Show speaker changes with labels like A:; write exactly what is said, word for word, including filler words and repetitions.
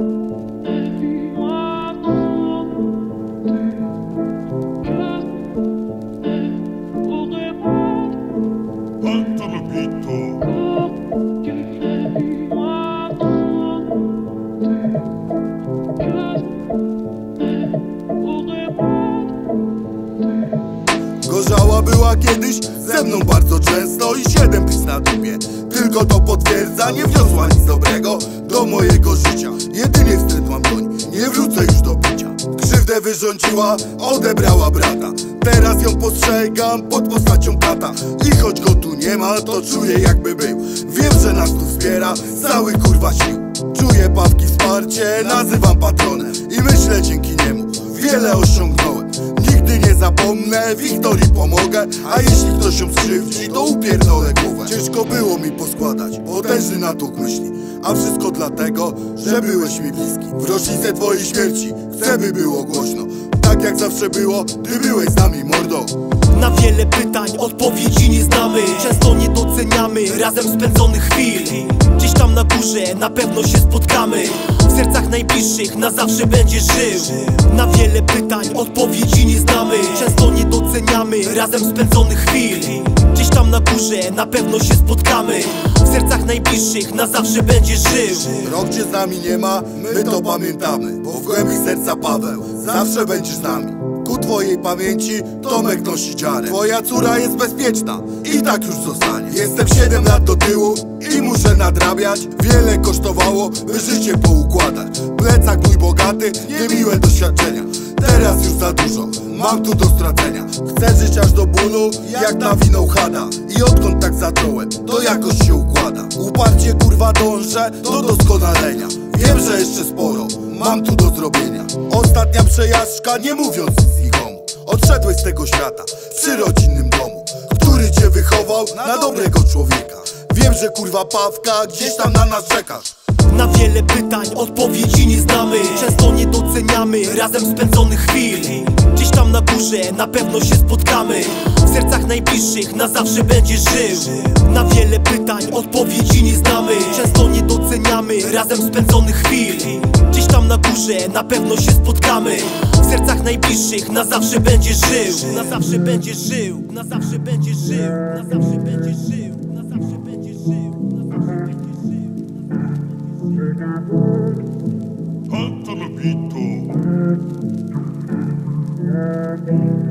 A: Gorzała była kiedyś ze mną bardzo często i siedem pis na dupie. Tylko to potwierdza, nie wniosła nic dobrego do mojego życia. Jedynie wstyd mam doń, nie wrócę już do picia. Krzywdę wyrządziła, odebrała brata. Teraz ją postrzegam pod postacią brata. I choć go tu nie ma, to czuję jakby był. Wiem, że nas tu wspiera cały kurwa sił. Czuję pawki wsparcie, nazywam patronem i myślę dzięki niemu wiele osiągnąłem. Nigdy nie zapomnę, Wiktorii pomogę. A jeśli ktoś ją skrzywdzi, to upierdolę głowę. Ciężko było mi poskładać potężny natłok myśli, a wszystko dlatego, że byłeś mi bliski. W rocznicę twojej śmierci chcę, by było głośno, tak jak zawsze było, gdy byłeś z nami, mordo.
B: Na wiele pytań odpowiedzi nie znamy. Często nie doceniamy razem spędzonych chwil. Gdzieś tam na górze na pewno się spotkamy. W sercach najbliższych na zawsze będziesz żył. Na wiele pytań odpowiedzi nie znamy. Często nie doceniamy razem spędzonych chwil. Gdzieś tam na górze na pewno się spotkamy. W sercach najbliższych na zawsze będziesz żył.
A: Rok cię z nami nie ma, my to pamiętamy, bo w głębi serca Paweł zawsze będziesz z nami. Ku twojej pamięci Tomek nosi dziarę. Twoja córa jest bezpieczna i tak już zostanie. Jestem siedem lat do tyłu i muszę nadrabiać. Wiele kosztowało, by życie poukładać. Plecak mój bogaty, niemiłe doświadczenia. Teraz już za dużo, mam tu do stracenia. Chcę żyć aż do bólu, jak na winą chada. I odkąd tak zacząłem, to jakoś się układa. Uparcie kurwa dążę do doskonalenia. Wiem, że jeszcze sporo mam tu do zrobienia. Ostatnia przejażdżka, nie mówiąc nic nikomu. Odszedłeś z tego świata przy rodzinnym domu, który cię wychował na dobrego człowieka. Wiem, że kurwa Pawka gdzieś tam na nas czekasz.
B: Na wiele pytań odpowiedzi nie znamy. Często nie doceniamy razem spędzonych chwil. Gdzieś tam na górze na pewno się spotkamy. W sercach najbliższych na zawsze będziesz żył. Na wiele pytań odpowiedzi nie znamy. Często nie doceniamy razem spędzonych chwil. Gdzieś tam na górze na pewno się spotkamy. W sercach najbliższych na zawsze będziesz żył. Na zawsze będziesz żył. Na zawsze będziesz żył. Na zawsze będziesz żył. Na zawsze będziesz żył. Na zawsze będziesz żył.
C: Antonobito.